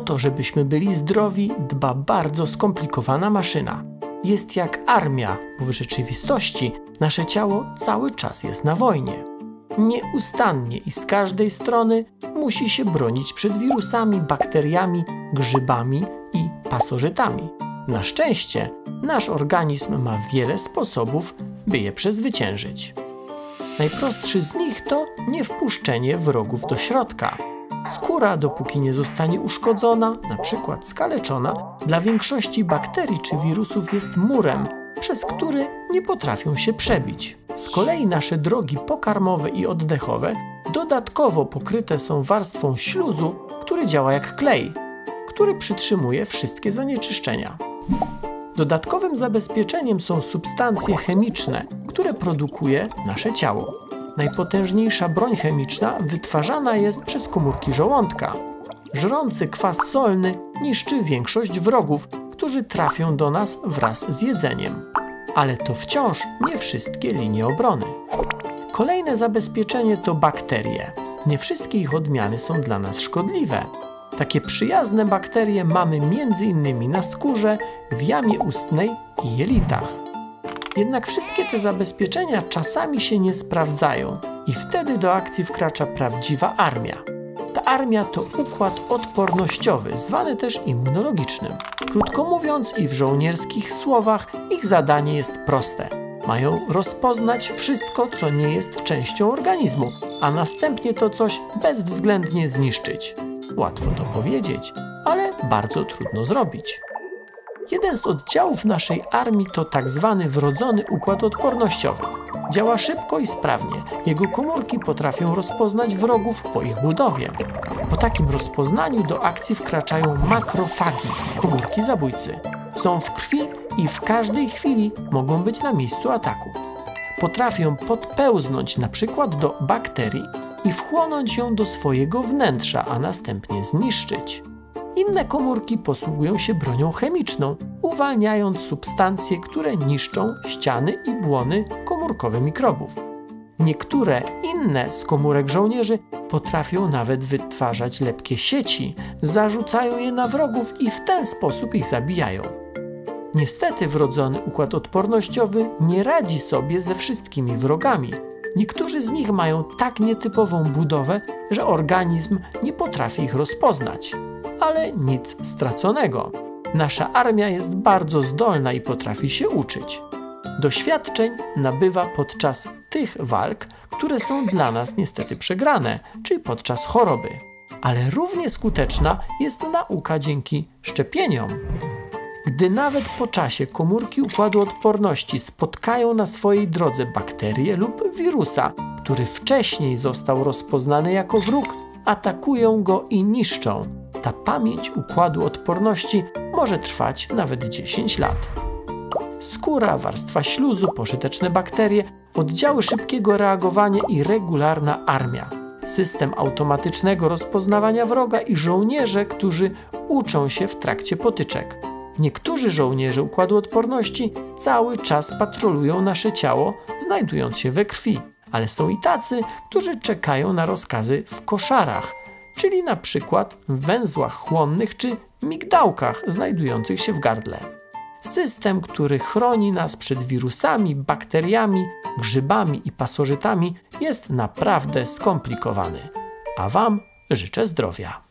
O to, żebyśmy byli zdrowi, dba bardzo skomplikowana maszyna. Jest jak armia, bo w rzeczywistości nasze ciało cały czas jest na wojnie. Nieustannie i z każdej strony musi się bronić przed wirusami, bakteriami, grzybami i pasożytami. Na szczęście nasz organizm ma wiele sposobów, by je przezwyciężyć. Najprostszy z nich to niewpuszczenie wrogów do środka. Skóra, dopóki nie zostanie uszkodzona, np. skaleczona, dla większości bakterii czy wirusów jest murem, przez który nie potrafią się przebić. Z kolei nasze drogi pokarmowe i oddechowe dodatkowo pokryte są warstwą śluzu, który działa jak klej, który przytrzymuje wszystkie zanieczyszczenia. Dodatkowym zabezpieczeniem są substancje chemiczne, które produkuje nasze ciało. Najpotężniejsza broń chemiczna wytwarzana jest przez komórki żołądka. Żrący kwas solny niszczy większość wrogów, którzy trafią do nas wraz z jedzeniem. Ale to wciąż nie wszystkie linie obrony. Kolejne zabezpieczenie to bakterie. Nie wszystkie ich odmiany są dla nas szkodliwe. Takie przyjazne bakterie mamy m.in. na skórze, w jamie ustnej i jelitach. Jednak wszystkie te zabezpieczenia czasami się nie sprawdzają i wtedy do akcji wkracza prawdziwa armia. Ta armia to układ odpornościowy, zwany też immunologicznym. Krótko mówiąc i w żołnierskich słowach, ich zadanie jest proste. Mają rozpoznać wszystko, co nie jest częścią organizmu, a następnie to coś bezwzględnie zniszczyć. Łatwo to powiedzieć, ale bardzo trudno zrobić. Jeden z oddziałów naszej armii to tak zwany wrodzony układ odpornościowy. Działa szybko i sprawnie. Jego komórki potrafią rozpoznać wrogów po ich budowie. Po takim rozpoznaniu do akcji wkraczają makrofagi, komórki zabójcy. Są w krwi i w każdej chwili mogą być na miejscu ataku. Potrafią podpełznąć np. do bakterii i wchłonąć ją do swojego wnętrza, a następnie zniszczyć. Inne komórki posługują się bronią chemiczną, uwalniając substancje, które niszczą ściany i błony komórkowe mikrobów. Niektóre inne z komórek żołnierzy potrafią nawet wytwarzać lepkie sieci, zarzucają je na wrogów i w ten sposób ich zabijają. Niestety wrodzony układ odpornościowy nie radzi sobie ze wszystkimi wrogami. Niektórzy z nich mają tak nietypową budowę, że organizm nie potrafi ich rozpoznać. Ale nic straconego. Nasza armia jest bardzo zdolna i potrafi się uczyć. Doświadczeń nabywa podczas tych walk, które są dla nas niestety przegrane, czyli podczas choroby. Ale równie skuteczna jest nauka dzięki szczepieniom. Gdy nawet po czasie komórki układu odporności spotkają na swojej drodze bakterię lub wirusa, który wcześniej został rozpoznany jako wróg, atakują go i niszczą. Ta pamięć układu odporności może trwać nawet 10 lat. Skóra, warstwa śluzu, pożyteczne bakterie, oddziały szybkiego reagowania i regularna armia. System automatycznego rozpoznawania wroga i żołnierze, którzy uczą się w trakcie potyczek. Niektórzy żołnierze układu odporności cały czas patrolują nasze ciało, znajdując się we krwi, ale są i tacy, którzy czekają na rozkazy w koszarach, czyli na przykład w węzłach chłonnych czy migdałkach znajdujących się w gardle. System, który chroni nas przed wirusami, bakteriami, grzybami i pasożytami, jest naprawdę skomplikowany. A Wam życzę zdrowia.